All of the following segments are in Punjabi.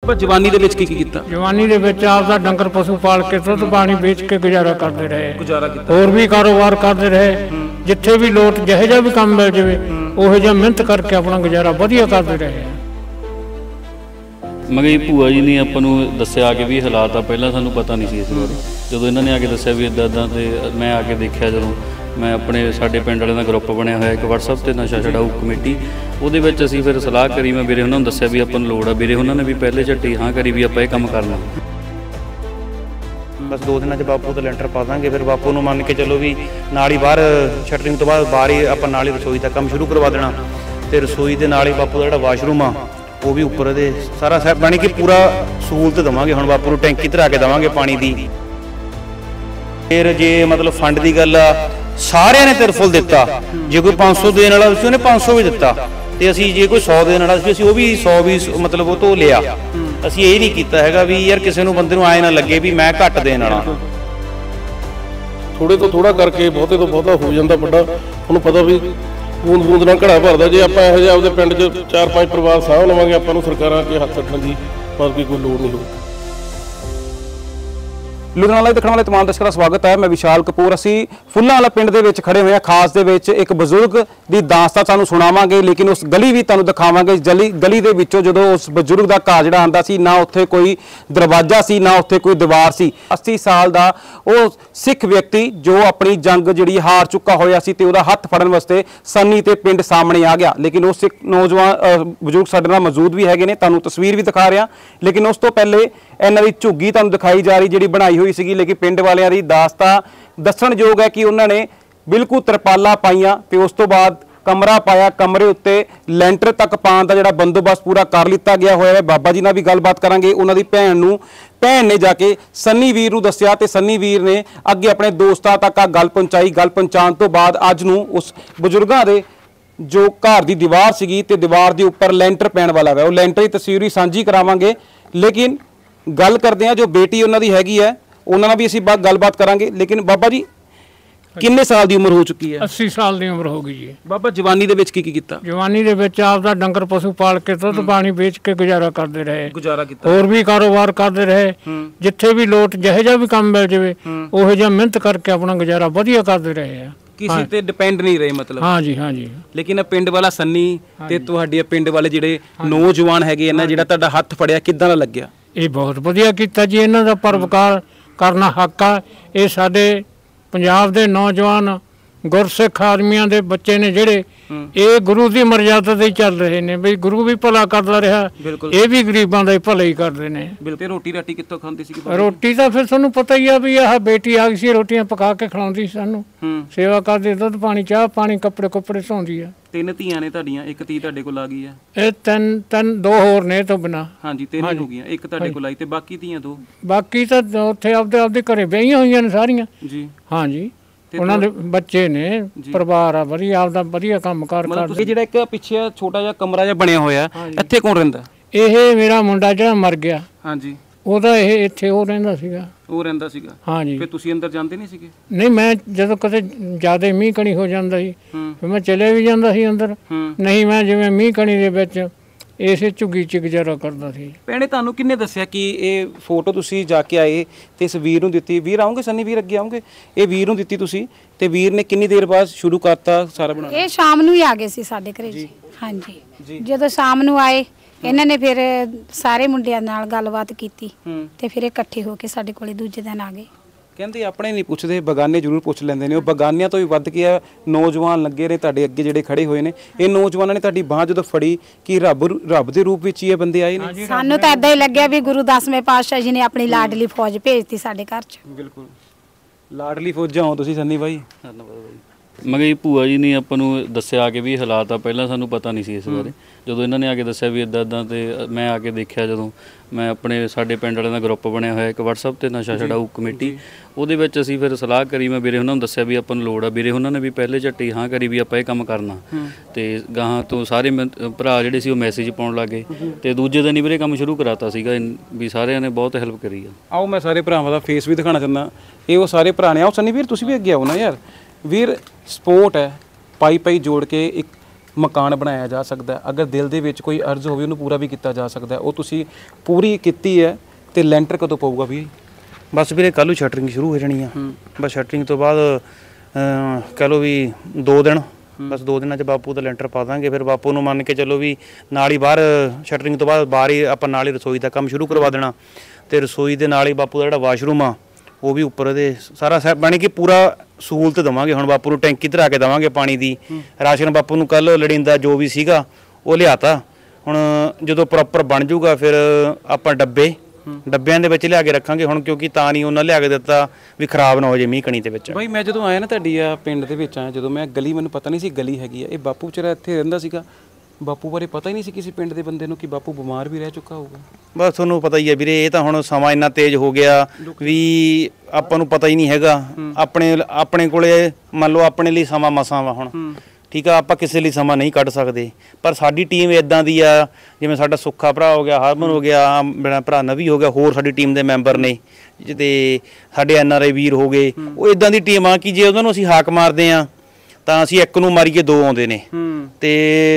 जवानी दे विच की कीता? जवानी दे विच आपदा डंगर पशु पाल के दुध पानी बेच के गुजारा करते रहे। गुजारा कीता। होर भी कारोबार करते रहे, जिथे भी लोट जिहो जिहा भी काम मिल जाए उहो जिहा मेहनत करके अपना गुजारा वधिया करते रहे। मगर भूआ जी ने आपां नूं दस्सिया कि भी हालात आ, पहलां सानूं पता नहीं सी इस बारे। जदों इन्हां ने आके दस्सिया भी इदां इदां ते मैं आके देखिया, जदों मैं अपने साडे पिंड वालिआं दा ग्रुप बनया होया एक WhatsApp ते नशा छड़ाऊ कमेटी, ਉਹਦੇ ਵਿੱਚ ਅਸੀਂ ਫਿਰ ਸਲਾਹ ਕਰੀ। ਮੈਂ ਵੀਰੇ ਉਹਨਾਂ ਨੂੰ ਦੱਸਿਆ ਵੀ ਆਪਾਂ ਨੂੰ ਲੋੜ ਆ। ਵੀਰੇ ਉਹਨਾਂ ਨੇ ਵੀ ਪਹਿਲੇ ਝੱਟੀ ਹਾਂ ਕਰੀ ਵੀ ਆਪਾਂ ਇਹ ਕੰਮ ਕਰਨਾ। ਬਸ 2 ਦਿਨਾਂ 'ਚ ਬਾਪੂ ਦਾ ਲੈਂਟਰ ਪਾ ਦਾਂਗੇ। ਫਿਰ ਬਾਪੂ ਨੂੰ ਮੰਨ ਕੇ ਚੱਲੋ ਵੀ ਨਾਲ ਹੀ ਬਾਹਰ ਸ਼ਟਰਿੰਗ ਤੋਂ ਬਾਅਦ ਬਾਹਰ ਹੀ ਆਪਾਂ ਨਾਲ ਹੀ ਰਸੋਈ ਦਾ ਕੰਮ ਸ਼ੁਰੂ ਕਰਵਾ ਦੇਣਾ। ਤੇ ਰਸੋਈ ਦੇ ਨਾਲ ਹੀ ਬਾਪੂ ਦਾ ਜਿਹੜਾ ਵਾਸ਼ਰੂਮ ਆ ਉਹ ਵੀ ਉੱਪਰ ਇਹਦੇ ਸਾਰਾ ਸੈਟ ਬਣ ਕੇ ਪੂਰਾ ਸਹੂਲਤ ਦੇਵਾਂਗੇ। ਹੁਣ ਬਾਪੂ ਨੂੰ ਟੈਂਕੀ ਧਰਾ ਕੇ ਦੇਵਾਂਗੇ ਪਾਣੀ ਦੀ। ਫਿਰ ਜੇ ਮਤਲਬ ਫੰਡ ਦੀ ਗੱਲ ਆ, ਸਾਰਿਆਂ ਨੇ ਤਿਰਫੁਲ ਦਿੱਤਾ। ਜੇ ਕੋਈ 500 ਦੇਣ ਵਾਲਾ ਸੀ ਉਹਨੇ 500 ਵੀ ਦਿੱਤਾ, ਤੇ ਅਸੀਂ ਜੇ ਕੋਈ 100 ਦੇਣ ਵਾਲਾ ਸੀ ਅਸੀਂ ਉਹ ਵੀ 100 ਵੀ ਮਤਲਬ ਉਹ ਤੋਂ ਲਿਆ। ਅਸੀਂ ਇਹ ਨਹੀਂ ਕੀਤਾ ਹੈਗਾ ਵੀ ਯਾਰ ਕਿਸੇ ਨੂੰ ਬੰਦੇ ਨੂੰ ਆਏ ਨਾ ਲੱਗੇ ਵੀ ਮੈਂ ਘੱਟ ਦੇਣ ਵਾਲਾ। ਥੋੜੇ ਤੋਂ ਥੋੜਾ ਕਰਕੇ ਬਹੁਤੇ ਤੋਂ ਬਹੁਤਾ ਹੋ ਜਾਂਦਾ ਵੱਡਾ। ਉਹਨੂੰ ਪਤਾ ਵੀ ਬੂੰਦ ਬੂੰਦ ਨਾਲ ਘੜਾ ਭਰਦਾ। ਜੇ ਆਪਾਂ ਇਹੋ ਜਿਹੇ ਆਪਦੇ ਪਿੰਡ 'ਚ 4-5 ਪਰਿਵਾਰ ਸਾਂਭ ਲਵਾਂਗੇ, ਆਪਾਂ ਨੂੰ ਸਰਕਾਰਾਂ ਅੱਗੇ ਹੱਥ ਰੱਖਣ ਦੀ ਪਰ ਵੀ ਕੋਈ ਲੋੜ ਨਹੀਂ ਹੋਊ। ਲੁਧਿਆਣਾ ਦੇਖਣ ਵਾਲੇ तमाम ਦਰਸ਼ਕਾਂ ਦਾ ਸਵਾਗਤ ਹੈ। ਮੈਂ ਵਿਸ਼ਾਲ ਕਪੂਰ। ਅਸੀਂ ਫੁੱਲਾਂ ਵਾਲਾ ਪਿੰਡ ਦੇ ਵਿੱਚ ਖੜੇ ਹੋਏ ਹਾਂ। ਖਾਸ ਦੇ ਵਿੱਚ ਇੱਕ ਬਜ਼ੁਰਗ ਦੀ ਦਾਸਤਾਨ ਸਾਨੂੰ ਸੁਣਾਵਾਂਗੇ, ਲੇਕਿਨ ਉਸ ਗਲੀ ਵੀ ਤੁਹਾਨੂੰ ਦਿਖਾਵਾਂਗੇ। ਗਲੀ ਦੇ ਵਿੱਚੋਂ ਜਦੋਂ ਉਸ ਬਜ਼ੁਰਗ ਦਾ ਘਰ ਜਿਹੜਾ ਆਉਂਦਾ ਸੀ, ਨਾ ਉੱਥੇ ਕੋਈ ਦਰਵਾਜ਼ਾ ਸੀ, ਨਾ ਉੱਥੇ ਕੋਈ ਦੀਵਾਰ ਸੀ। 80 ਸਾਲ ਦਾ ਉਹ ਸਿੱਖ ਵਿਅਕਤੀ ਜੋ ਆਪਣੀ ਜੰਗ ਜਿਹੜੀ ਹਾਰ ਚੁੱਕਾ ਹੋਇਆ ਸੀ ਤੇ ਉਹਦਾ ਹੱਥ ਫੜਨ ਵਾਸਤੇ ਸੰਨੀ ਤੇ ਪਿੰਡ ਸਾਹਮਣੇ ਆ ਗਿਆ। ਲੇਕਿਨ ਉਹ ਸਿੱਖ ਨੌਜਵਾਨ ਬਜ਼ੁਰਗ ਸਾਡੇ ਨਾਲ ਮੌਜੂਦ ਵੀ ਹੈਗੇ ਨੇ, ਤੁਹਾਨੂੰ ਤਸਵੀਰ ਵੀ ਦਿਖਾ ਰਿਹਾ। ਲੇਕਿਨ ਉਸ ਤੋਂ ਪਹਿਲੇ ਇਹਨਾਂ ਦੀ ਝੁੱਗੀ ਤੁਹਾਨੂੰ ਦਿਖਾਈ ਜਾ ਰਹੀ ਜਿਹੜੀ ਬਣਾਈ ਹੋਈ ਸੀਗੀ। ਲੇਕਿਨ ਪਿੰਡ ਵਾਲਿਆਂ ਦੀ ਦਾਸਤਾਨ ਦੱਸਣਯੋਗ ਹੈ ਕਿ ਉਹਨਾਂ ਨੇ ਬਿਲਕੁਲ ਤਰਪਾਲਾਂ ਪਾਈਆਂ ਤੇ ਉਸ ਤੋਂ ਬਾਅਦ ਕਮਰਾ ਪਾਇਆ। ਕਮਰੇ ਉੱਤੇ ਲੈਂਟਰ ਤੱਕ ਪਾਉਣ ਦਾ ਜਿਹੜਾ ਬੰਦੋਬਸਤ ਪੂਰਾ ਕਰ ਲਿੱਤਾ ਗਿਆ ਹੋਇਆ ਹੈ। ਬਾਬਾ ਜੀ ਨਾਲ ਵੀ ਗੱਲਬਾਤ ਕਰਾਂਗੇ। ਉਹਨਾਂ ਦੀ ਭੈਣ ਨੇ ਜਾ ਕੇ ਸੰਨੀ ਵੀਰ ਨੂੰ ਦੱਸਿਆ ਤੇ ਸੰਨੀ ਵੀਰ ਨੇ ਅੱਗੇ ਆਪਣੇ ਦੋਸਤਾਂ ਤੱਕ ਆ ਗੱਲ ਪਹੁੰਚਾਈ। ਗੱਲ ਪਹੁੰਚਾਉਣ ਤੋਂ ਬਾਅਦ ਅੱਜ ਨੂੰ ਉਸ ਬਜ਼ੁਰਗਾਂ ਦੇ ਜੋ ਘਰ ਦੀ ਦੀਵਾਰ ਸੀਗੀ ਤੇ ਦੀਵਾਰ ਦੇ ਉੱਪਰ ਲੈਂਟਰ ਪੈਣ ਵਾਲਾ ਹੈ। ਉਹ ਲੈਂਟਰ ਦੀ ਤਸਵੀਰ ਵੀ ਸਾਂਝੀ ਕਰਾਵਾਂਗੇ। ਲੇਕਿਨ ਗੱਲ ਕਰਦੇ ਹਾਂ ਜੋ ਬੇਟੀ ਉਹਨਾਂ ਦੀ ਹੈਗੀ ਹੈ, ਉਹਨਾਂ ਨਾਲ ਵੀ ਅਸੀਂ ਗੱਲਬਾਤ ਕਰਾਂਗੇ। ਲੇਕਿਨ ਬਾਬਾ ਜੀ ਕਿੰਨੇ ਸਾਲ ਦੀ ਉਮਰ ਹੋ ਚੁੱਕੀ ਹੈ? 80 ਸਾਲ ਦੀ ਉਮਰ ਹੋ ਗਈ ਜੀ। ਬਾਬਾ ਜਵਾਨੀ ਦੇ ਵਿੱਚ ਕੀ ਕੀਤਾ? ਜਵਾਨੀ ਦੇ ਵਿੱਚ ਆਪਦਾ ਡੰਗਰ ਪਸ਼ੂ ਪਾਲ ਕੇ ਦੁੱਧ ਪਾਣੀ ਵੇਚ ਕੇ ਗੁਜ਼ਾਰਾ ਕਰਦੇ ਰਹੇ। ਗੁਜ਼ਾਰਾ ਕੀਤਾ। ਹੋਰ ਵੀ ਕਾਰੋਬਾਰ ਕਰਦੇ ਰਹੇ, ਜਿੱਥੇ ਵੀ ਲੋਟ ਜਿਹੋ ਜਿਹਾ ਵੀ ਕੰਮ ਮਿਲ ਜਾਵੇ ਉਹੋ ਜਿਹਾ ਮਿਹਨਤ ਕਰਕੇ ਆਪਣਾ ਗੁਜ਼ਾਰਾ ਵਧੀਆ ਕਰਦੇ ਰਹੇ ਆ। ਕਿਸੇ ਤੇ ਡਿਪੈਂਡ ਨਹੀਂ ਰਹੇ ਮਤਲਬ। ਹਾਂਜੀ ਹਾਂਜੀ। ਲੇਕਿਨ ਪਿੰਡ ਵਾਲਾ ਸੰਨੀ ਤੇ ਤੁਹਾਡੇ ਪਿੰਡ ਵਾਲੇ ਜਿਹੜੇ ਨੌਜਵਾਨ ਹੈਗੇ ਇਹਨਾਂ ਜਿਹੜਾ ਤੁਹਾਡਾ ਹੱਥ ਫੜਿਆ, ਕਿੱਦਾਂ ਦਾ ਲੱਗਿਆ? ਇਹ ਬਹੁਤ ਵਧੀਆ ਕੀਤਾ ਜੀ। ਇਹਨਾਂ ਦਾ ਪਰਵਕਾਰ ਕਰਨਾ ਹੱਕ ਆ। ਇਹ ਸਾਡੇ ਪੰਜਾਬ ਦੇ ਨੌਜਵਾਨ ਗੁਰਸਿੱਖ ਆਦਮੀਆਂ ਦੇ ਬੱਚੇ ਨੇ ਜਿਹੜੇ ਇਹ ਗੁਰੂ ਦੀ ਮਰਜ਼ਾਦਾ ਤੇ ਚੱਲ ਰਹੇ ਨੇ। ਬਈ ਗੁਰੂ ਵੀ ਭਲਾ ਕਰਦਾ ਰਿਹਾ, ਇਹ ਵੀ ਗਰੀਬਾਂ ਦਾ ਭਲਾ ਹੀ ਕਰਦੇ ਨੇ। ਬਿਲਕੁਲ। ਰੋਟੀ ਰਾਟੀ ਕਿੱਥੋਂ ਖਾਂਦੇ ਸੀ? ਰੋਟੀ ਤਾਂ ਫਿਰ ਤੁਹਾਨੂੰ ਪਤਾ ਹੀ ਆ ਵੀ ਆਹ ਬੇਟੀ ਆ ਗਈ ਸੀ, ਰੋਟੀਆਂ ਪਕਾ ਕੇ ਖਿਲਾਉਂਦੀ ਸੀ ਸਾਨੂੰ, ਸੇਵਾ ਕਰਦੀ, ਦੁੱਧ ਪਾਣੀ ਚਾਹ ਪਾਣੀ ਕੱਪੜੇ ਕੁੱਪੜੇ ਧੋਂਦੀ ਆ। 3 ਧੀਆਂ ਨੇ ਤੁਹਾਡੀਆਂ? ਇੱਕ ਧੀ ਤੁਹਾਡੇ ਕੋਲ ਆ ਗਈ ਆ? ਇਹ ਤਿੰਨ 2 ਹੋਰ ਨੇ ਤੋਂ ਬਿਨਾਂ। ਹਾਂਜੀ 3 ਹੋ ਗਈਆਂ। ਇੱਕ ਤੁਹਾਡੇ ਕੋਲ ਆਈ ਤੇ ਬਾਕੀ ਧੀਆਂ 2? ਬਾਕੀ ਤਾਂ ਉੱਥੇ ਆਪਦੇ ਘਰੇ ਵਿਆਹੀਆਂ ਹੋਈਆਂ ਨੇ ਸਾਰੀਆਂ ਜੀ। ਹਾਂਜੀ, ਉਹਨਾਂ ਦੇ ਬੱਚੇ ਨੇ, ਪਰਿਵਾਰ ਆ ਵਧੀਆ, ਆਪਦਾ ਵਧੀਆ ਕੰਮ ਕਾਰ ਕਰਦੇ। ਜਿਹੜਾ ਇੱਕ ਪਿੱਛੇ ਛੋਟਾ ਜਿਹਾ ਕਮਰਾ ਜਿਹਾ ਬਣਿਆ ਹੋਇਆ, ਇੱਥੇ ਕੌਣ ਰਹਿੰਦਾ? ਇਹ ਮੇਰਾ ਮੁੰਡਾ ਜਿਹੜਾ ਮਰ ਗਿਆ। ਹਾਂਜੀ। ਉਹਦਾ ਇਹ ਇੱਥੇ ਉਹ ਰਹਿੰਦਾ ਸੀਗਾ। ਉਹ ਰਹਿੰਦਾ ਸੀਗਾ? ਹਾਂਜੀ। ਫਿਰ ਤੁਸੀਂ ਅੰਦਰ ਜਾਂਦੇ ਨਹੀਂ ਸੀਗੇ? ਨਹੀਂ, ਮੈਂ ਜਦੋਂ ਕਦੇ ਜ਼ਿਆਦਾ ਮੀਂਹ ਕਣੀ ਹੋ ਜਾਂਦਾ ਸੀ ਫਿਰ ਮੈਂ ਚਲੇ ਵੀ ਜਾਂਦਾ ਸੀ ਅੰਦਰ। ਨਹੀਂ, ਮੈਂ ਜਿਵੇਂ ਮੀਂਹ ਕਣੀ ਦੇ ਵਿੱਚ ਇਸੇ ਝੁੱਗੀ 'ਚ ਗੁਜ਼ਾਰਾ ਕਰਦਾ ਸੀ। ਭੈਣੇ ਤੁਹਾਨੂੰ ਕਿੰਨੇ ਦੱਸਿਆ ਕਿ ਇਹ ਫੋਟੋ ਤੁਸੀਂ ਜਾ ਕੇ ਆਏ ਤੇ ਇਸ ਵੀਰ ਨੂੰ ਦਿੱਤੀ? ਵੀਰ ਆਉਂਗੇ, ਸੰਨੀ ਵੀਰ ਅੱਗੇ ਆਉਂਗੇ। ਇਹ ਵੀਰ ਨੂੰ ਦਿੱਤੀ ਤੁਸੀਂ ਤੇ ਵੀਰ ਨੇ ਕਿੰਨੀ ਦੇਰ ਬਾਅਦ ਸ਼ੁਰੂ ਕਰਤਾ ਸਾਰਾ ਬਣਾਉਣਾ? ਇਹ ਸ਼ਾਮ ਨੂੰ ਹੀ ਆ ਗਏ ਸੀ ਸਾਡੇ ਘਰੇ ਜੀ। ਹਾਂਜੀ। ਜਦੋਂ ਸ਼ਾਮ ਨੂੰ ਆਏ ਇਹਨਾਂ ਨੇ ਫਿਰ ਸਾਰੇ ਮੁੰਡਿਆਂ ਨਾਲ ਗੱਲਬਾਤ ਕੀਤੀ ਤੇ ਫਿਰ ਇਹ ਇਕੱਠੇ ਹੋ ਕੇ ਸਾਡੇ ਕੋਲੇ ਦੂਜੇ ਦਿਨ ਆ ਗਏ। ਕਹਿੰਦੇ ਆਪਣੇ ਨਹੀਂ ਪੁੱਛਦੇ, ਬਗਾਨੇ ਜ਼ਰੂਰ ਪੁੱਛ ਲੈਂਦੇ ਨੇ। ਉਹ ਬਗਾਨਿਆਂ ਤੋਂ ਵੀ ਵੱਧ ਕੇ ਆ ਨੌਜਵਾਨ ਲੱਗੇ ਨੇ ਤੁਹਾਡੇ ਅੱਗੇ ਜਿਹੜੇ ਖੜੇ ਹੋਏ ਨੇ। ਇਹ ਨੌਜਵਾਨਾਂ ਨੇ ਤੁਹਾਡੀ ਬਾਂਹ ਜਦੋਂ ਫੜੀ ਕਿ ਰੱਬ ਦੇ ਰੂਪ ਵਿੱਚ ਹੀ ਇਹ ਬੰਦੇ ਆਏ ਨੇ? ਸਾਨੂੰ ਤਾਂ ਏਦਾਂ ਹੀ ਲੱਗਿਆ ਵੀ ਗੁਰੂ 10ਵੇਂ ਪਾਤਸ਼ਾਹ ਜੀ ਨੇ ਆਪਣੀ ਲਾਡਲੀ ਫੌਜ ਭੇਜਤੀ ਸਾਡੇ ਘਰ 'ਚ। ਬਿਲਕੁਲ। ਲਾਡਲੀ ਫੌਜਾਂ ਹੋ ਤੁਸੀਂ ਸੰਨੀ ਬਾਈ। ਧੰਨਵਾਦ ਬਾਈ। ਮगर ਭੂਆ ਜੀ ਨੇ ਆਪਾਂ ਨੂੰ ਦੱਸਿਆ ਕਿ ਵੀ ਹਾਲਾਤ ਆ, ਪਹਿਲਾਂ ਸਾਨੂੰ ਪਤਾ ਨਹੀਂ ਸੀ ਇਸ ਬਾਰੇ। ਜਦੋਂ ਇਹਨਾਂ ਨੇ ਆ ਕੇ ਦੱਸਿਆ ਵੀ ਇਦਾਂ ਇਦਾਂ ਤੇ ਮੈਂ ਆ ਕੇ ਦੇਖਿਆ। ਜਦੋਂ ਮੈਂ ਆਪਣੇ ਸਾਡੇ ਪਿੰਡ ਵਾਲਿਆਂ ਦਾ ਗਰੁੱਪ ਬਣਿਆ ਹੋਇਆ ਇੱਕ WhatsApp ਤੇ ਨਸ਼ਾ ਛੜਾਊ ਕਮੇਟੀ, ਉਹਦੇ ਵਿੱਚ ਅਸੀਂ ਫਿਰ ਸਲਾਹ ਕਰੀ। ਮੈਂ ਵੀਰੇ ਉਹਨਾਂ ਨੂੰ ਦੱਸਿਆ ਵੀ ਆਪਾਂ ਨੂੰ ਲੋੜ ਆ। ਵੀਰੇ ਉਹਨਾਂ ਨੇ ਵੀ ਪਹਿਲੇ ਝੱਟੀ ਹਾਂ ਕਰੀ ਵੀ ਆਪਾਂ ਇਹ ਕੰਮ ਕਰਨਾ। ਤੇ ਗਾਹਾਂ ਤੋਂ ਸਾਰੇ ਭਰਾ ਜਿਹੜੇ ਸੀ ਉਹ ਮੈਸੇਜ ਪਾਉਣ ਲੱਗੇ ਤੇ ਦੂਜੇ ਦਿਨ ਹੀ ਵੀਰੇ ਕੰਮ ਸ਼ੁਰੂ ਕਰਾਤਾ ਸੀਗਾ। ਵੀ ਸਾਰਿਆਂ ਨੇ ਬਹੁਤ ਹੈਲਪ ਕਰੀ ਆ। ਆਓ ਮੈਂ ਸਾਰੇ ਭਰਾਵਾਂ ਦਾ ਫੇਸ ਵੀ ਦਿਖਾਉਣਾ ਚਾਹੁੰਦਾ। ਇਹ ਉਹ ਸਾਰੇ ਭਰਾ ਨੇ। ਆਓ ਸੰਨੀ ਵੀਰ ਤੁਸੀਂ ਵੀ ਅੱਗੇ ਆਓ ਨਾ ਯਾਰ। ਵੀਰ ਸਪੋਰਟ ਹੈ, ਪਾਈ ਜੋੜ ਕੇ ਇੱਕ ਮਕਾਨ ਬਣਾਇਆ ਜਾ ਸਕਦਾ ਹੈ। ਅਗਰ ਦਿਲ ਦੇ ਵਿੱਚ ਕੋਈ ਅਰਜ਼ ਹੋਵੇ ਉਹਨੂੰ ਪੂਰਾ ਵੀ ਕੀਤਾ ਜਾ ਸਕਦਾ ਹੈ। ਉਹ ਤੁਸੀਂ ਪੂਰੀ ਕੀਤੀ ਹੈ ਤੇ ਲੈਂਟਰ ਕਦੋਂ ਪਊਗਾ ਵੀ? ਬਸ ਵੀਰੇ ਕੱਲ੍ਹ ਨੂੰ ਸ਼ਟਰਿੰਗ ਸ਼ੁਰੂ ਹੋ ਜਾਣੀ ਆ। ਬਸ ਸ਼ਟਰਿੰਗ ਤੋਂ ਬਾਅਦ ਕਹਿ ਲਓ ਵੀ 2 ਦਿਨ, ਬਸ 2 ਦਿਨਾਂ 'ਚ ਬਾਪੂ ਦਾ ਲੈਂਟਰ ਪਾ ਦਾਂਗੇ। ਫਿਰ ਬਾਪੂ ਨੂੰ ਮੰਨ ਕੇ ਚੱਲੋ ਵੀ ਨਾਲ ਹੀ ਬਾਹਰ ਸ਼ਟਰਿੰਗ ਤੋਂ ਬਾਅਦ ਬਾਹਰ ਹੀ ਆਪਾਂ ਨਾਲ ਹੀ ਰਸੋਈ ਦਾ ਕੰਮ ਸ਼ੁਰੂ ਕਰਵਾ ਦੇਣਾ ਤੇ ਰਸੋਈ ਦੇ ਨਾਲ ਹੀ ਬਾਪੂ ਦਾ ਜਿਹੜਾ ਵਾਸ਼ਰੂਮ ਆ ਉਹ ਵੀ ਉੱਪਰ ਇਹਦੇ ਸਾਰਾ ਬਣ ਕੇ ਪੂਰਾ ਸਹੂਲਤ ਦੇਵਾਂਗੇ। ਹੁਣ ਬਾਪੂ ਨੂੰ ਟੈਂਕੀ ਧਰਾ ਕੇ ਦੇਵਾਂਗੇ ਪਾਣੀ ਦੀ। ਰਾਸ਼ਨ ਬਾਪੂ ਨੂੰ ਕੱਲ ਲੜਿੰਦਾ ਜੋ ਵੀ ਸੀਗਾ ਉਹ ਲਿਆਤਾ। ਹੁਣ ਜਦੋਂ ਪ੍ਰੋਪਰ ਬਣ ਜਾਊਗਾ ਫਿਰ ਆਪਾਂ ਡੱਬਿਆਂ ਦੇ ਵਿੱਚ ਲਿਆ ਕੇ ਰੱਖਾਂਗੇ। ਹੁਣ ਕਿਉਂਕਿ ਤਾਂ ਨਹੀਂ ਉਹਨਾਂ ਲਿਆ ਕੇ ਦਿੱਤਾ ਵੀ ਖਰਾਬ ਨਾ ਹੋ ਜੇ ਮੀਂਹ ਕਣੀ ਦੇ ਵਿੱਚ। ਬਾਈ ਮੈਂ ਜਦੋਂ ਆਇਆ ਨਾ ਤੁਹਾਡੀ ਆ ਪਿੰਡ ਦੇ ਵਿੱਚ ਆਇਆ, ਜਦੋਂ ਮੈਂ ਗਲੀ, ਮੈਨੂੰ ਪਤਾ ਨਹੀਂ ਸੀ ਗਲੀ ਹੈਗੀ ਆ। ਇਹ ਬਾਪੂ ਵਿਚਾਰਾ ਇੱਥੇ ਰਹਿੰਦਾ ਸੀਗਾ, ਬਾਪੂ ਬਾਰੇ ਪਤਾ ਹੀ ਨਹੀਂ ਸੀ ਕਿਸੇ ਪਿੰਡ ਦੇ ਬੰਦੇ ਨੂੰ ਕਿ ਬਾਪੂ ਬਿਮਾਰ ਵੀ ਰਹਿ ਚੁੱਕਾ ਹੋਊਗਾ। ਬਸ ਤੁਹਾਨੂੰ ਪਤਾ ਹੀ ਹੈ ਵੀਰੇ, ਇਹ ਤਾਂ ਹੁਣ ਸਮਾਂ ਇੰਨਾ ਤੇਜ਼ ਹੋ ਗਿਆ ਵੀ ਆਪਾਂ ਨੂੰ ਪਤਾ ਹੀ ਨਹੀਂ ਹੈਗਾ। ਆਪਣੇ ਕੋਲੇ ਮੰਨ ਲਓ ਆਪਣੇ ਲਈ ਸਮਾਂ ਮਸਾਂ ਵਾ ਹੁਣ, ਠੀਕ ਆ, ਆਪਾਂ ਕਿਸੇ ਲਈ ਸਮਾਂ ਨਹੀਂ ਕੱਢ ਸਕਦੇ। ਪਰ ਸਾਡੀ ਟੀਮ ਇਦਾਂ ਦੀ ਆ, ਜਿਵੇਂ ਸਾਡਾ ਸੁੱਖਾ ਭਰਾ ਹੋ ਗਿਆ, ਹਰਮਨ ਹੋ ਗਿਆ, ਮੇਰਾ ਭਰਾ ਨਵੀ ਹੋ ਗਿਆ, ਹੋਰ ਸਾਡੀ ਟੀਮ ਦੇ ਮੈਂਬਰ ਨੇ ਤੇ ਸਾਡੇ NRI ਵੀਰ ਹੋ ਗਏ, ਉਹ ਇਦਾਂ ਦੀ ਟੀਮ ਆ ਕਿ ਜੇ ਉਹਨਾਂ ਨੂੰ ਅਸੀਂ ਹਾਕ ਮਾਰਦੇ ਆ ਤਾਂ ਅਸੀਂ ਇੱਕ ਨੂੰ ਮਾਰੀਏ 2 ਆਉਂਦੇ ਨੇ। ਤੇ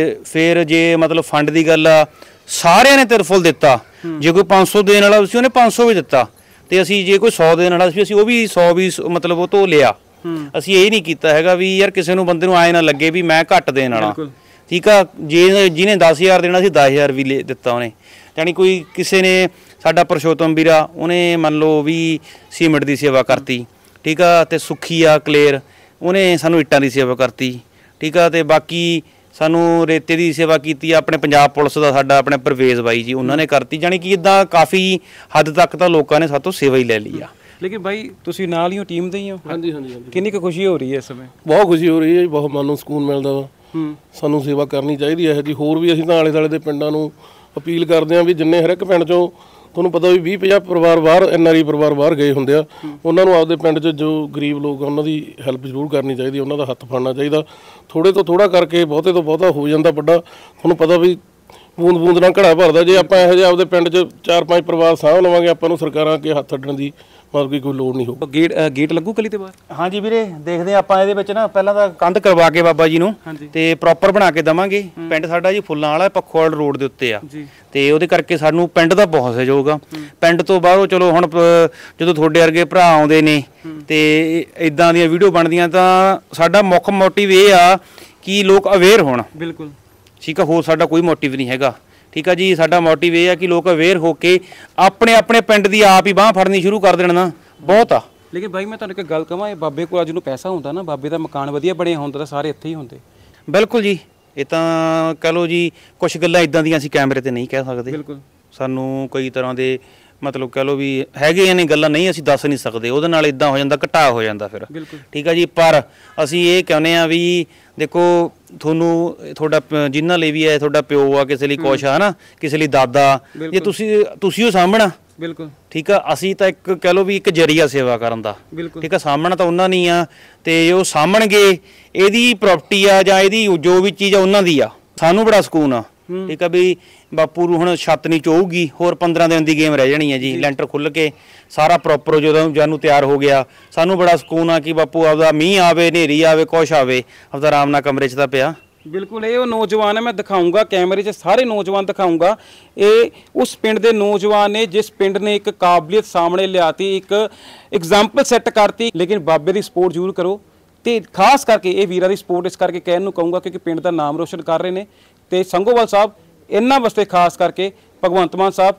ਫਿਰ ਜੇ ਮਤਲਬ ਫੰਡ ਦੀ ਗੱਲ ਆ, ਸਾਰਿਆਂ ਨੇ ਤਿਰਫੁਲ ਦਿੱਤਾ। ਜੇ ਕੋਈ 500 ਦੇਣ ਵਾਲਾ ਸੀ ਉਹਨੇ 500 ਵੀ ਦਿੱਤਾ ਤੇ ਅਸੀਂ ਜੇ ਕੋਈ 100 ਦੇਣ ਵਾਲਾ ਸੀ ਅਸੀਂ ਉਹ ਵੀ 100 ਵੀ ਮਤਲਬ ਉਹ ਤੋਂ ਲਿਆ। ਅਸੀਂ ਇਹ ਨਹੀਂ ਕੀਤਾ ਹੈਗਾ ਵੀ ਯਾਰ ਕਿਸੇ ਨੂੰ ਬੰਦੇ ਨੂੰ ਆਏ ਨਾ ਲੱਗੇ ਵੀ ਮੈਂ ਘੱਟ ਦੇਣ ਵਾਲਾ, ਠੀਕ ਆ। ਜੇ ਜਿਹਨੇ 10,000 ਦੇਣਾ ਸੀ 10,000 ਵੀ ਦਿੱਤਾ ਉਹਨੇ। ਯਾਨੀ ਕੋਈ ਕਿਸੇ ਨੇ ਸਾਡਾ ਪਰਸ਼ੋਤਮ ਵੀਰਾ ਉਹਨੇ ਮੰਨ ਲਓ ਵੀ ਸੀਮਿੰਟ ਦੀ ਸੇਵਾ ਕਰਤੀ, ਠੀਕ ਆ। ਤੇ ਸੁੱਖੀ ਆ ਕਲੇਰ ਉਹਨੇ ਸਾਨੂੰ ਇੱਟਾਂ ਦੀ ਸੇਵਾ ਕਰਤੀ, ਠੀਕ ਆ। ਤੇ ਬਾਕੀ ਸਾਨੂੰ ਰੇਤੇ ਦੀ ਸੇਵਾ ਕੀਤੀ ਆਪਣੇ ਪੰਜਾਬ ਪੁਲਿਸ ਦਾ ਸਾਡਾ ਆਪਣੇ ਪਰਵੇਜ਼ ਬਾਈ ਜੀ ਉਹਨਾਂ ਨੇ ਕਰਤੀ। ਜਾਣੀ ਕਿ ਇੱਦਾਂ ਕਾਫੀ ਹੱਦ ਤੱਕ ਤਾਂ ਲੋਕਾਂ ਨੇ ਸਾਤੋਂ ਸੇਵਾ ਹੀ ਲੈ ਲਈ ਆ। ਲੇਕਿਨ ਬਾਈ ਤੁਸੀਂ ਨਾਲ ਹੀ ਹੋ, ਟੀਮ ਦੇ ਹੀ ਹੋ? ਹਾਂਜੀ ਹਾਂਜੀ। ਕਿੰਨੀ ਕੁ ਖੁਸ਼ੀ ਹੋ ਰਹੀ ਹੈ ਇਸ ਸਮੇਂ? ਬਹੁਤ ਖੁਸ਼ੀ ਹੋ ਰਹੀ ਹੈ ਜੀ, ਬਹੁਤ ਮਨ ਨੂੰ ਸਕੂਨ ਮਿਲਦਾ ਵਾ। ਸਾਨੂੰ ਸੇਵਾ ਕਰਨੀ ਚਾਹੀਦੀ ਹੈ ਜੀ। ਹੋਰ ਵੀ ਅਸੀਂ ਤਾਂ ਆਲੇ ਦੁਆਲੇ ਦੇ ਪਿੰਡਾਂ ਨੂੰ ਅਪੀਲ ਕਰਦੇ ਹਾਂ ਵੀ ਜਿੰਨੇ ਹਰ ਇੱਕ ਪਿੰਡ 'ਚੋਂ ਤੁਹਾਨੂੰ ਪਤਾ ਵੀ 20-50 ਪਰਿਵਾਰ ਬਾਹਰ NRI ਪਰਿਵਾਰ ਬਾਹਰ ਗਏ ਹੁੰਦੇ ਆ, ਉਹਨਾਂ ਨੂੰ ਆਪਦੇ ਪਿੰਡ 'ਚ ਜੋ ਗਰੀਬ ਲੋਕ ਉਹਨਾਂ ਦੀ ਹੈਲਪ ਜ਼ਰੂਰ ਕਰਨੀ ਚਾਹੀਦੀ, ਉਹਨਾਂ ਦਾ ਹੱਥ ਫੜਨਾ ਚਾਹੀਦਾ। ਥੋੜ੍ਹੇ ਤੋਂ ਥੋੜ੍ਹਾ ਕਰਕੇ ਬਹੁਤੇ ਤੋਂ ਬਹੁਤਾ ਹੋ ਜਾਂਦਾ ਵੱਡਾ। ਤੁਹਾਨੂੰ ਪਤਾ ਵੀ ਬੂੰਦ ਬੂੰਦ ਨਾਲ ਘੜਾ ਭਰਦਾ। ਜੇ ਆਪਾਂ ਇਹੋ ਜਿਹੇ ਆਪਦੇ ਪਿੰਡ 'ਚ 4-5 ਪਰਿਵਾਰ ਸਾਂਭ ਲਵਾਂਗੇ, ਆਪਾਂ ਨੂੰ ਸਰਕਾਰਾਂ ਅੱਗੇ ਹੱਥ ਅੱਡਣ ਦੀ ਮਤਲਬ ਕੋਈ ਲੋੜ ਨਹੀਂ ਹੋਊ। ਗੇਟ ਲੱਗੂ ਗਲੀ ਦੇ ਬਾਹਰ? ਹਾਂਜੀ ਵੀਰੇ, ਦੇਖਦੇ ਆਪਾਂ ਇਹਦੇ ਵਿੱਚ ਨਾ ਪਹਿਲਾਂ ਤਾਂ ਕੰਧ ਕਰਵਾ ਕੇ ਬਾਬਾ ਜੀ ਨੂੰ ਤੇ ਪ੍ਰੋਪਰ ਬਣਾ ਕੇ ਦਵਾਂਗੇ। ਪਿੰਡ ਸਾਡਾ ਜੀ ਫੁੱਲਾਂ ਵਾਲਾ ਪੱਖੋਵਾਲ ਰੋਡ ਦੇ ਉੱਤੇ ਆ ਤੇ ਉਹਦੇ ਕਰਕੇ ਸਾਨੂੰ ਪਿੰਡ ਦਾ ਬਹੁਤ ਸਹਿਯੋਗ ਆ। ਪਿੰਡ ਤੋਂ ਬਾਹਰੋਂ ਚਲੋ ਹੁਣ ਜਦੋਂ ਤੁਹਾਡੇ ਵਰਗੇ ਭਰਾ ਆਉਂਦੇ ਨੇ ਤੇ ਇਦਾਂ ਦੀਆਂ ਵੀਡੀਓ ਬਣਦੀਆਂ ਤਾਂ ਸਾਡਾ ਮੁੱਖ ਮੋਟਿਵ ਇਹ ਆ ਕਿ ਲੋਕ ਅਵੇਅਰ ਹੋਣ। ਬਿਲਕੁਲ ਠੀਕ ਆ, ਹੋਰ ਸਾਡਾ ਕੋਈ ਮੋਟਿਵ ਨਹੀਂ ਹੈਗਾ। ਠੀਕ ਆ ਜੀ, ਸਾਡਾ ਮੋਟਿਵ ਇਹ ਆ ਕਿ ਲੋਕ ਅਵੇਅਰ ਹੋ ਕੇ ਆਪਣੇ ਪਿੰਡ ਦੀ ਆਪ ਹੀ ਬਾਂਹ ਫੜਨੀ ਸ਼ੁਰੂ ਕਰ ਦੇਣ ਨਾ ਬਹੁਤ ਆ। ਲੇਕਿਨ ਬਾਈ ਮੈਂ ਤੁਹਾਨੂੰ ਇੱਕ ਗੱਲ ਕਹਾਂ, ਇਹ ਬਾਬੇ ਕੋਲ ਅੱਜ ਨੂੰ ਪੈਸਾ ਹੁੰਦਾ ਨਾ, ਬਾਬੇ ਦਾ ਮਕਾਨ ਵਧੀਆ ਬਣਿਆ ਹੁੰਦਾ ਤਾਂ ਸਾਰੇ ਇੱਥੇ ਹੀ ਹੁੰਦੇ। ਬਿਲਕੁਲ ਜੀ, ਇਹ ਤਾਂ ਕਹ ਲਓ ਜੀ ਕੁਝ ਗੱਲਾਂ ਇਦਾਂ ਦੀਆਂ ਅਸੀਂ ਕੈਮਰੇ ਤੇ ਨਹੀਂ ਕਹਿ ਸਕਦੇ। ਬਿਲਕੁਲ ਸਾਨੂੰ ਕਈ ਤਰ੍ਹਾਂ ਦੇ ਮਤਲਬ ਕਹ ਲਓ ਵੀ ਹੈਗੇ ਨੇ ਗੱਲਾਂ ਨਹੀਂ ਅਸੀਂ ਦੱਸ ਨਹੀਂ ਸਕਦੇ, ਉਹਦੇ ਨਾਲ ਇਦਾਂ ਹੋ ਜਾਂਦਾ, ਘਟਾ ਹੋ ਜਾਂਦਾ ਫਿਰ। ਠੀਕ ਆ ਜੀ, ਪਰ ਅਸੀਂ ਇਹ ਕਹਿੰਦੇ ਆ ਵੀ ਦੇਖੋ ਤੁਹਾਨੂੰ ਤੁਹਾਡਾ ਜਿਨ੍ਹਾਂ ਲਈ ਵੀ ਹੈ ਤੁਹਾਡਾ ਪਿਓ ਆ, ਕਿਸੇ ਲਈ ਕੁਛ ਆ ਨਾ, ਕਿਸੇ ਲਈ ਦਾਦਾ, ਜੇ ਤੁਸੀਂ ਉਹ ਸਾਂਭਣਾ। ਬਿਲਕੁਲ ਠੀਕ ਆ, ਅਸੀਂ ਤਾਂ ਇੱਕ ਕਹਿ ਲਓ ਵੀ ਇੱਕ ਜਰੀਆ ਸੇਵਾ ਕਰਨ ਦਾ। ਠੀਕ ਆ, ਸਾਂਭਣਾ ਤਾਂ ਉਹਨਾਂ ਨਹੀਂ ਆ ਤੇ ਉਹ ਸਾਂਭਣਗੇ, ਇਹਦੀ ਪ੍ਰਾਪਰਟੀ ਆ ਜਾਂ ਇਹਦੀ ਜੋ ਵੀ ਚੀਜ਼ ਆ ਉਹਨਾਂ ਦੀ ਆ। ਸਾਨੂੰ ਬੜਾ ਸਕੂਨ ਆ। ਠੀਕ ਆ ਵੀ ਬਾਪੂ ਨੂੰ ਹੁਣ ਛੱਤ ਨਹੀਂ ਚੋਊਗੀ, ਹੋਰ 15 ਦਿਨ ਦੀ ਗੇਮ ਰਹਿ ਜਾਣੀ ਹੈ ਜੀ। ਲੈਂਟਰ ਖੁੱਲ ਕੇ ਸਾਰਾ ਪ੍ਰੋਪਰ ਜਦੋਂ ਜਾਨੂੰ ਤਿਆਰ ਹੋ ਗਿਆ, ਸਾਨੂੰ ਬੜਾ ਸਕੂਨ ਆ ਕਿ ਬਾਪੂ ਆਪਦਾ ਮੀਂਹ ਆਵੇ, ਹਨੇਰੀ ਆਵੇ, ਕੁਛ ਆਵੇ, ਆਪਦਾ ਆਰਾਮ ਨਾਲ ਕਮਰੇ 'ਚ ਤਾਂ ਪਿਆ। ਬਿਲਕੁਲ, ਇਹ ਉਹ ਨੌਜਵਾਨ ਹੈ, ਮੈਂ ਦਿਖਾਊਂਗਾ ਕੈਮਰੇ 'ਚ ਸਾਰੇ ਨੌਜਵਾਨ ਦਿਖਾਊਂਗਾ। ਇਹ ਉਸ ਪਿੰਡ ਦੇ ਨੌਜਵਾਨ ਨੇ ਜਿਸ ਪਿੰਡ ਨੇ ਇੱਕ ਕਾਬਲੀਅਤ ਸਾਹਮਣੇ ਲਿਆਤੀ, ਇੱਕ ਐਗਜ਼ਾਮਪਲ ਸੈੱਟ ਕਰਤੀ। ਲੇਕਿਨ ਬਾਬੇ ਦੀ ਸਪੋਰਟ ਜ਼ਰੂਰ ਕਰੋ ਤੇ ਖਾਸ ਕਰਕੇ ਇਹ ਵੀਰਾਂ ਦੀ ਸਪੋਰਟ ਇਸ ਕਰਕੇ ਕਹਿਣ ਨੂੰ ਕਹੂੰਗਾ ਕਿਉਂਕਿ ਪਿੰਡ ਦਾ ਨਾਮ ਰੋਸ਼ਨ ਕਰ ਰਹੇ ਨੇ। ਤੇ ਸੰਗੋਵਾਲ ਸਾਹਿਬ ਇਹਨਾਂ ਵਾਸਤੇ ਖਾਸ ਕਰਕੇ ਭਗਵੰਤ ਮਾਨ ਸਾਹਿਬ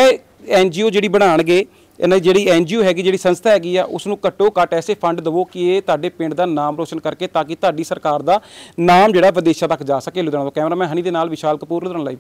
ਇਹ NGO ਜਿਹੜੀ ਬਣਾਉਣਗੇ, ਇਹਨਾਂ ਦੀ ਜਿਹੜੀ NGO ਹੈਗੀ, ਜਿਹੜੀ ਸੰਸਥਾ ਹੈਗੀ ਆ, ਉਸ ਨੂੰ ਘੱਟੋ ਘੱਟ ਐਸੇ ਫੰਡ ਦੇਵੋ ਕਿ ਇਹ ਤੁਹਾਡੇ ਪਿੰਡ ਦਾ ਨਾਮ ਰੋਸ਼ਨ ਕਰਕੇ ਤਾਂ ਕਿ ਤੁਹਾਡੀ ਸਰਕਾਰ ਦਾ ਨਾਮ ਜਿਹੜਾ ਵਿਦੇਸ਼ਾਂ ਤੱਕ ਜਾ ਸਕੇ। ਲੁਧਿਆਣਾ ਤੋਂ ਕੈਮਰਾਮੈਨ ਹਨੀ ਦੇ ਨਾਲ ਵਿਸ਼ਾਲ ਕਪੂਰ, ਲੁਧਿਆਣਾ ਲਾਈਵ।